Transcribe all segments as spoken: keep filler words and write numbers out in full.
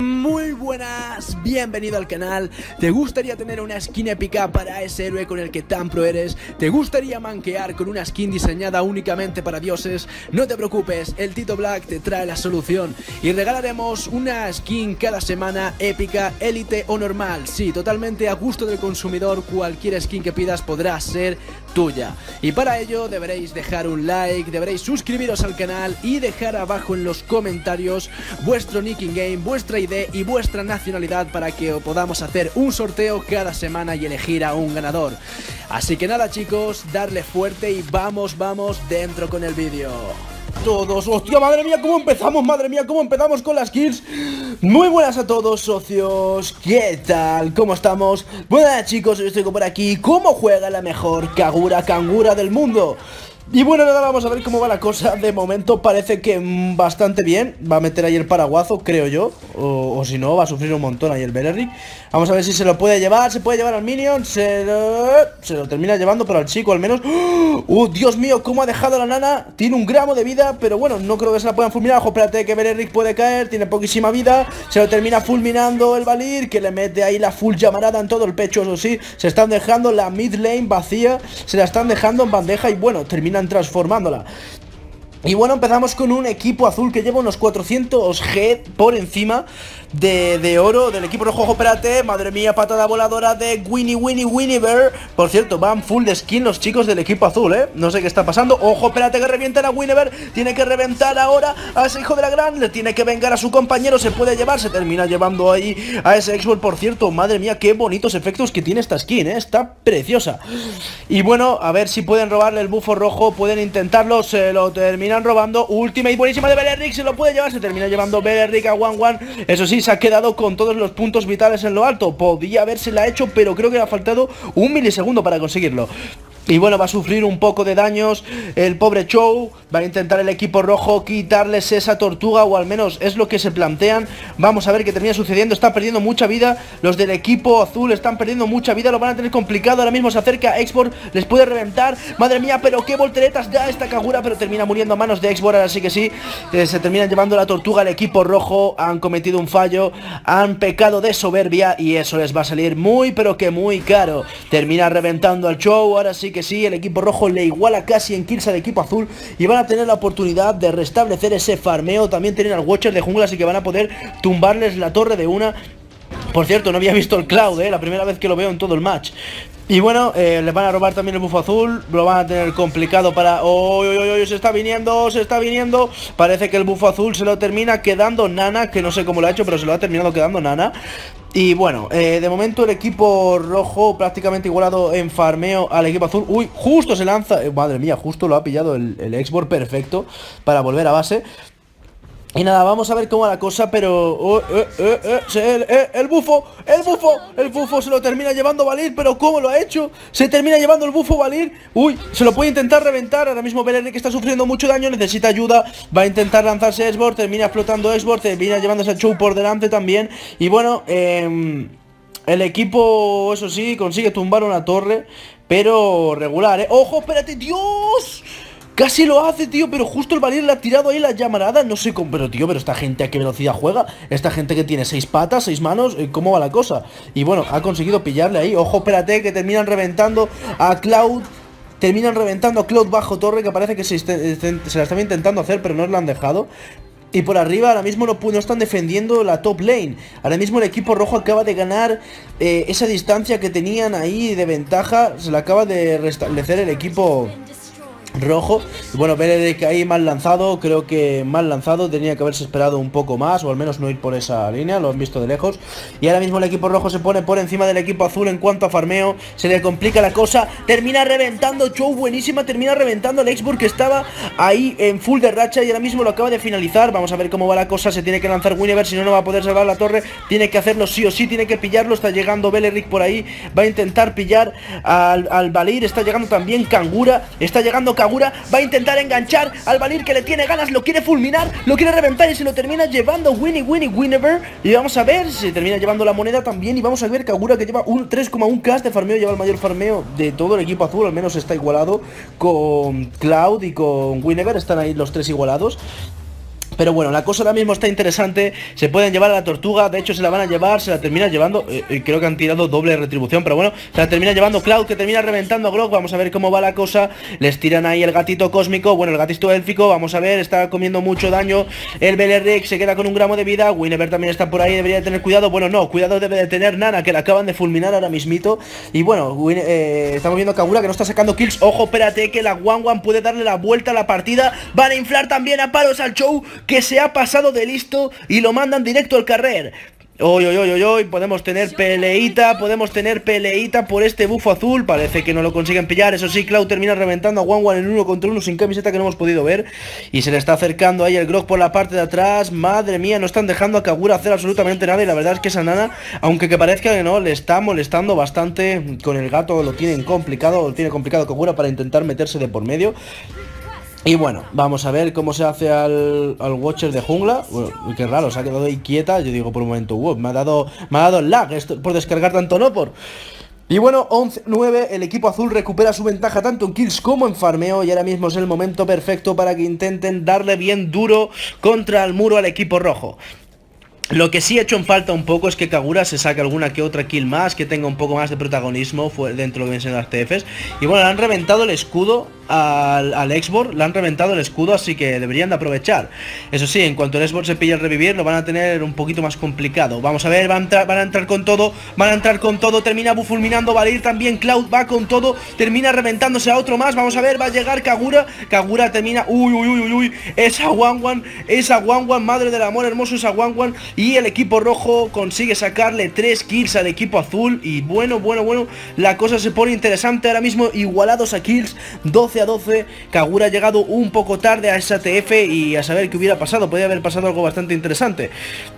Muy buenas, bienvenido al canal. ¿Te gustaría tener una skin épica para ese héroe con el que tan pro eres? ¿Te gustaría manquear con una skin diseñada únicamente para dioses? No te preocupes, el Tito Black te trae la solución y regalaremos una skin cada semana, épica, élite o normal. Sí, totalmente a gusto del consumidor, cualquier skin que pidas podrá ser tuya. Y para ello deberéis dejar un like, deberéis suscribiros al canal y dejar abajo en los comentarios vuestro nick in game, vuestra I D y vuestra nacionalidad para que podamos hacer un sorteo cada semana y elegir a un ganador. Así que nada chicos, darle fuerte y vamos, vamos dentro con el vídeo. Todos, hostia, madre mía, cómo empezamos, madre mía, cómo empezamos con las kills. Muy buenas a todos, socios, ¿qué tal? ¿Cómo estamos? Buenas chicos, hoy estoy por aquí. ¿Cómo juega la mejor Kagura Kangura del mundo? Y bueno, nada, vamos a ver cómo va la cosa. De momento parece que mmm, bastante bien. Va a meter ahí el paraguazo, creo yo. O, o si no, va a sufrir un montón ahí el Beleric. Vamos a ver si se lo puede llevar. Se puede llevar al minion. Se lo, se lo termina llevando, pero al chico al menos. ¡Uh, Dios mío! ¿Cómo ha dejado a la nana? Tiene un gramo de vida, pero bueno, no creo que se la puedan fulminar. Ojo, espérate que Beleric puede caer. Tiene poquísima vida. Se lo termina fulminando el Valir, que le mete ahí la full llamarada en todo el pecho, eso sí. Se están dejando la mid lane vacía. Se la están dejando en bandeja y bueno, terminan transformándola. Y bueno, empezamos con un equipo azul que lleva unos cuatrocientos G por encima de, de oro del equipo rojo. Ojo, espérate, madre mía, patada voladora de Winnie, Winnie, Winnie Bear. Por cierto, van full de skin los chicos del equipo azul, eh. No sé qué está pasando. Ojo, espérate que revientan a Winnie Bear. Tiene que reventar ahora a ese hijo de la gran. Le tiene que vengar a su compañero. Se puede llevar, se termina llevando ahí a ese X-World. Por cierto, madre mía, qué bonitos efectos que tiene esta skin, eh. Está preciosa. Y bueno, a ver si pueden robarle el bufo rojo. Pueden intentarlo, se lo terminan robando. Ultimate buenísima de Beleric, se lo puede llevar. Se termina llevando Beleric a one one. Eso sí, se ha quedado con todos los puntos vitales en lo alto. Podía habérsela hecho, pero creo que le ha faltado un milisegundo para conseguirlo. Y bueno, va a sufrir un poco de daños el pobre Chou. Va a intentar el equipo rojo quitarles esa tortuga, o al menos es lo que se plantean. Vamos a ver qué termina sucediendo. Está perdiendo mucha vida. Los del equipo azul están perdiendo mucha vida. Lo van a tener complicado. Ahora mismo se acerca Export. Les puede reventar. Madre mía, pero qué volteretas da esta Kagura. Pero termina muriendo a manos de Export. Así que sí, eh, se terminan llevando la tortuga al equipo rojo. Han cometido un fallo. Han pecado de soberbia. Y eso les va a salir muy, pero que muy caro. Termina reventando al Chou. Ahora sí que sí, el equipo rojo le iguala casi en kills al equipo azul y van a tener la oportunidad de restablecer ese farmeo. También tienen al Watcher de jungla, así que van a poder tumbarles la torre de una. Por cierto, no había visto el Cloud, eh, la primera vez que lo veo en todo el match. Y bueno, eh, les van a robar también el bufo azul. Lo van a tener complicado para... ¡Oh, oh, oh, oh! Se está viniendo, se está viniendo. Parece que el bufo azul se lo termina quedando Nana, que no sé cómo lo ha hecho, pero se lo ha terminado quedando Nana. Y bueno, eh, de momento el equipo rojo prácticamente igualado en farmeo al equipo azul. Uy, justo se lanza, eh, madre mía, justo lo ha pillado el, el Export perfecto para volver a base. Y nada, vamos a ver cómo va la cosa, pero... Oh, eh, eh, eh, el, eh, el bufo, el bufo, el bufo se lo termina llevando Valir, pero ¿cómo lo ha hecho? Se termina llevando el bufo Valir. Uy, se lo puede intentar reventar. Ahora mismo Beleric está sufriendo mucho daño, necesita ayuda. Va a intentar lanzarse Export, termina explotando Export, termina llevándose a Chou por delante también. Y bueno, eh, el equipo, eso sí, consigue tumbar una torre, pero regular, ¿eh? ¡Ojo, espérate! ¡Dios! Casi lo hace, tío, pero justo el Valir le ha tirado ahí la llamarada. No sé cómo, pero tío, pero esta gente a qué velocidad juega. Esta gente que tiene seis patas, seis manos, ¿cómo va la cosa? Y bueno, ha conseguido pillarle ahí. Ojo, espérate, que terminan reventando a Cloud. Terminan reventando a Cloud bajo torre, que parece que se, se la estaba intentando hacer, pero no la han dejado. Y por arriba ahora mismo no, no están defendiendo la top lane. Ahora mismo el equipo rojo acaba de ganar eh, esa distancia que tenían ahí de ventaja. Se la acaba de restablecer el equipo rojo. Y bueno, Beleric ahí mal lanzado. Creo que mal lanzado, tenía que haberse esperado un poco más, o al menos no ir por esa línea. Lo han visto de lejos. Y ahora mismo el equipo rojo se pone por encima del equipo azul en cuanto a farmeo. Se le complica la cosa. Termina reventando Chou, buenísima. Termina reventando el Export, que estaba ahí en full de racha y ahora mismo lo acaba de finalizar. Vamos a ver cómo va la cosa. Se tiene que lanzar Winnever, si no, no va a poder salvar la torre. Tiene que hacerlo sí o sí, tiene que pillarlo. Está llegando Beleric por ahí. Va a intentar pillar al, al Valir. Está llegando también Kangura. Está llegando Kagura, va a intentar enganchar al Valir, que le tiene ganas, lo quiere fulminar, lo quiere reventar y se lo termina llevando Winnie, Winnie, Winnever. Y vamos a ver, se termina llevando la moneda también. Y vamos a ver Kagura, que lleva un tres coma uno k de farmeo, lleva el mayor farmeo de todo el equipo azul, al menos está igualado con Cloud y con Winnever, están ahí los tres igualados. Pero bueno, la cosa ahora mismo está interesante. Se pueden llevar a la tortuga. De hecho se la van a llevar, se la termina llevando eh, creo que han tirado doble retribución, pero bueno, se la termina llevando Cloud, que termina reventando a Grok. Vamos a ver cómo va la cosa. Les tiran ahí el gatito cósmico, bueno, el gatito élfico. Vamos a ver, está comiendo mucho daño. El Beleric se queda con un gramo de vida. Winever también está por ahí, debería de tener cuidado. Bueno, no, cuidado debe de tener Nana, que la acaban de fulminar ahora mismito. Y bueno, Win eh, estamos viendo a Kagura, que no está sacando kills. Ojo, espérate, que la Wanwan puede darle la vuelta a la partida. Van a inflar también a palos al Chou, que se ha pasado de listo y lo mandan directo al carrer. Uy, uy, uy, uy, uy, podemos tener peleita, podemos tener peleita por este bufo azul. Parece que no lo consiguen pillar. Eso sí, Cloud termina reventando a Wanwan en uno contra uno sin camiseta, que no hemos podido ver. Y se le está acercando ahí el Grok por la parte de atrás. Madre mía, no están dejando a Kagura hacer absolutamente nada. Y la verdad es que esa Nana, aunque que parezca que no, le está molestando bastante con el gato. Lo tienen complicado, lo tiene complicado Kagura para intentar meterse de por medio. Y bueno, vamos a ver cómo se hace al, al Watcher de jungla. Bueno, qué raro, se ha quedado ahí quieta. Yo digo por un momento, wow, me ha dado, me ha dado el lag esto, por descargar tanto no por... Y bueno, once nueve, el equipo azul recupera su ventaja tanto en kills como en farmeo. Y ahora mismo es el momento perfecto para que intenten darle bien duro contra el muro al equipo rojo. Lo que sí he hecho en falta un poco es que Kagura se saque alguna que otra kill más, que tenga un poco más de protagonismo dentro de lo que vienen siendo las T Fs. Y bueno, le han reventado el escudo al, al Exbor, le han reventado el escudo, así que deberían de aprovechar. Eso sí, en cuanto el Exbor se pille el revivir, lo van a tener un poquito más complicado. Vamos a ver, van a entrar, van a entrar con todo, van a entrar con todo, termina fulminando, va a ir también Cloud, va con todo, termina reventándose a otro más. Vamos a ver, va a llegar Kagura, Kagura termina, uy, uy, uy, uy, uy, esa Wanwan, esa Wanwan, madre del amor hermoso, esa Wanwan. Y el equipo rojo consigue sacarle tres kills al equipo azul. Y bueno, bueno, bueno, la cosa se pone interesante ahora mismo, igualados a kills, doce a doce. Kagura ha llegado un poco tarde a esa T F y a saber qué hubiera pasado. Podría haber pasado algo bastante interesante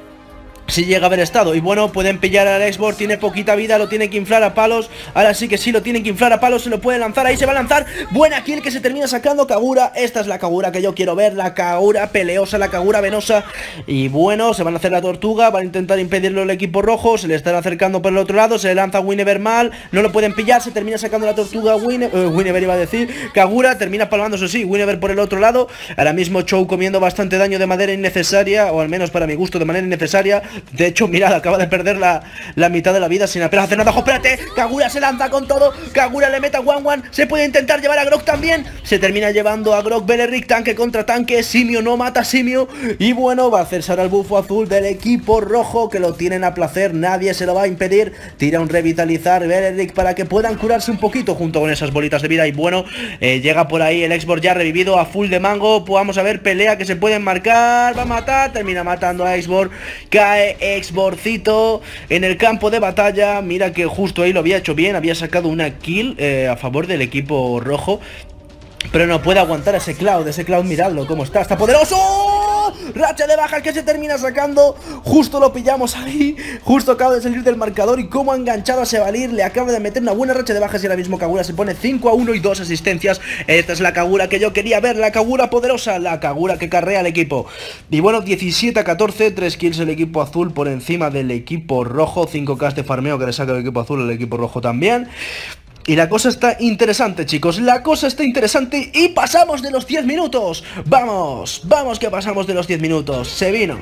si llega a haber estado. Y bueno, pueden pillar al Exbor, tiene poquita vida, lo tiene que inflar a palos. Ahora sí que sí, lo tienen que inflar a palos, se lo puede lanzar, ahí se va a lanzar. Buena kill que se termina sacando Kagura. Esta es la Kagura que yo quiero ver, la Kagura peleosa, la Kagura venosa. Y bueno, se van a hacer la tortuga, van a intentar impedirlo el equipo rojo. Se le están acercando por el otro lado, se le lanza Winever mal, no lo pueden pillar, se termina sacando la tortuga Winever, uh, Winever iba a decir, Kagura termina palmando, eso sí, Winever por el otro lado. Ahora mismo Chou comiendo bastante daño de manera innecesaria, o al menos para mi gusto de manera innecesaria. De hecho, mirad, acaba de perder la, la mitad de la vida sin apenas hacer nada. ¡Ojo, espérate! Kagura se lanza con todo. Kagura le mete a Wanwan. Se puede intentar llevar a Grok también. Se termina llevando a Grok. Beleric, tanque contra tanque. Simio no mata a Simio. Y bueno, va a hacerse ahora el bufo azul del equipo rojo, que lo tienen a placer. Nadie se lo va a impedir. Tira un revitalizar Beleric para que puedan curarse un poquito junto con esas bolitas de vida. Y bueno, eh, llega por ahí el Exbor ya revivido a full de mango. Pues vamos a ver, pelea que se pueden marcar. Va a matar. Termina matando a Exbor. Cae Exbor. Exborcito en el campo de batalla. Mira que justo ahí lo había hecho bien. Había sacado una kill eh, a favor del equipo rojo, pero no puede aguantar ese Cloud. Ese Cloud, miradlo cómo está, está poderoso. Racha de bajas que se termina sacando. Justo lo pillamos ahí. Justo acaba de salir del marcador. Y cómo ha enganchado a Sevalir. Le acaba de meter una buena racha de bajas. Y ahora mismo Kagura se pone cinco a uno y dos asistencias. Esta es la Kagura que yo quería ver. La Kagura poderosa. La Kagura que carrea al equipo. Y bueno, diecisiete a catorce. tres kills el equipo azul por encima del equipo rojo. cinco K de farmeo que le saca el equipo azul al equipo rojo también. Y la cosa está interesante, chicos, la cosa está interesante y pasamos de los diez minutos. Vamos, vamos que pasamos de los diez minutos, se vino.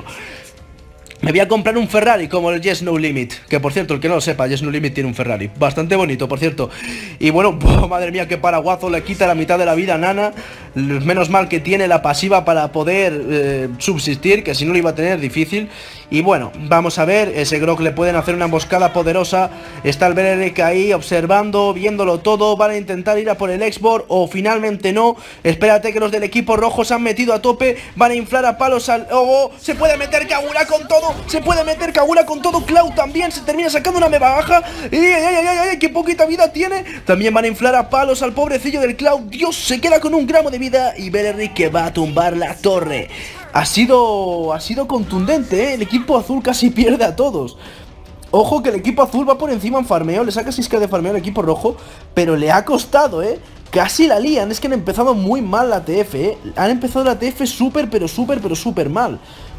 Me voy a comprar un Ferrari como el Yes No Limit, que por cierto, el que no lo sepa, Yes No Limit tiene un Ferrari bastante bonito, por cierto. Y bueno, oh, madre mía, qué paraguazo, le quita la mitad de la vida a Nana. Menos mal que tiene la pasiva para poder eh, subsistir, que si no lo iba a tener difícil. Y bueno, vamos a ver, ese Grok le pueden hacer una emboscada poderosa. Está el Beleric ahí observando, viéndolo todo. Van a intentar ir a por el Exbor o finalmente no. Espérate que los del equipo rojo se han metido a tope. Van a inflar a palos al... ¡Oh! Se puede meter Kagura con todo. Se puede meter Kagura con todo. Cloud también se termina sacando una mega baja. ¡Ay, ay, ay, ay! ¡Qué poquita vida tiene! También van a inflar a palos al pobrecillo del Cloud. Dios, se queda con un gramo de vida. Y Beleric que va a tumbar la torre. Ha sido, ha sido contundente, ¿eh? El equipo azul casi pierde a todos. Ojo que el equipo azul va por encima en farmeo. Le saca seis K de farmeo al equipo rojo, pero le ha costado, ¿eh? Casi la lían. Es que han empezado muy mal la T F, ¿eh? Han empezado la T F súper, pero súper, pero súper mal.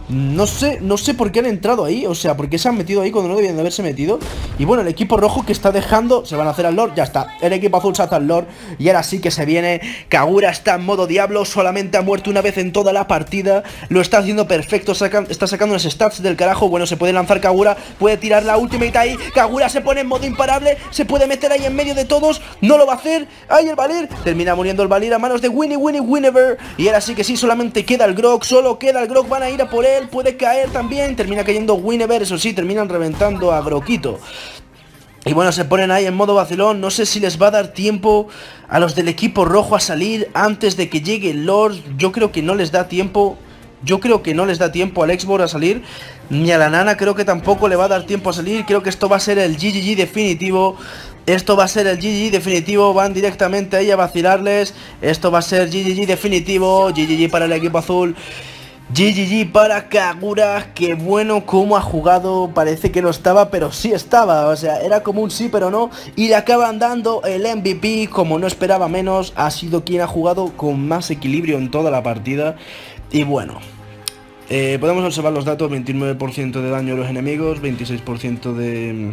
No sé, no sé por qué han entrado ahí. O sea, por qué se han metido ahí cuando no debían de haberse metido. Y bueno, el equipo rojo que está dejando, se van a hacer al Lord, ya está. El equipo azul se hace al Lord. Y ahora sí que se viene. Kagura está en modo diablo. Solamente ha muerto una vez en toda la partida. Lo está haciendo perfecto, sacan, está sacando unos stats del carajo. Bueno, se puede lanzar Kagura, puede tirar la ultimate ahí. Kagura se pone en modo imparable, se puede meter ahí en medio de todos. No lo va a hacer, ahí el Valir. Termina muriendo el Valir a manos de Winnie, Winnie, Winnever. Y ahora sí que sí, solamente queda el Grog. Solo queda el Grog, van a ir a por él. Puede caer también, termina cayendo Winnever. Eso sí, terminan reventando a Groquito. Y bueno, se ponen ahí en modo vacilón. No sé si les va a dar tiempo a los del equipo rojo a salir antes de que llegue el Lord. Yo creo que no les da tiempo. Yo creo que no les da tiempo al Xbox a salir. Ni a la Nana creo que tampoco le va a dar tiempo a salir. Creo que esto va a ser el G G G definitivo. Esto va a ser el G G G definitivo. Van directamente ahí a vacilarles. Esto va a ser G G G definitivo. G G G para el equipo azul. G G G para Kagura. Qué bueno cómo ha jugado. Parece que no estaba, pero sí estaba. O sea, era como un sí, pero no. Y le acaban dando el M V P. Como no esperaba menos, ha sido quien ha jugado con más equilibrio en toda la partida. Y bueno, eh, podemos observar los datos. Veintinueve por ciento de daño a los enemigos, veintiséis por ciento de,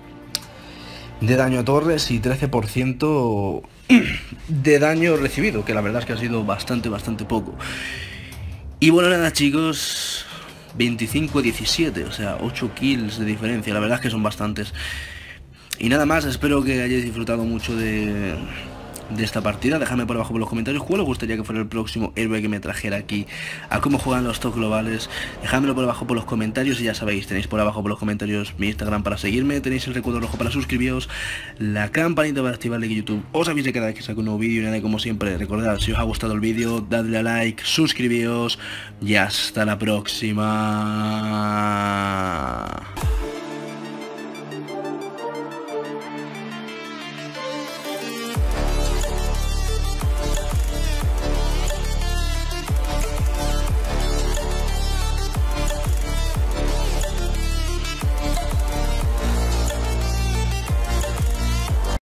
de daño a torres y trece por ciento de daño recibido, que la verdad es que ha sido bastante, bastante poco. Y bueno, nada chicos, veinticinco a diecisiete, o sea, ocho kills de diferencia, la verdad es que son bastantes. Y nada más, espero que hayáis disfrutado mucho de, de esta partida. Dejadme por abajo por los comentarios cuál os gustaría que fuera el próximo héroe que me trajera aquí a cómo juegan los top globales. Dejadmelo por abajo por los comentarios y ya sabéis, tenéis por abajo por los comentarios mi Instagram para seguirme, tenéis el recuadro rojo para suscribiros, la campanita para activarle que YouTube os avise cada vez que saco un nuevo vídeo. Y nada, como siempre, recordad, si os ha gustado el vídeo, dadle a like, suscribíos y hasta la próxima.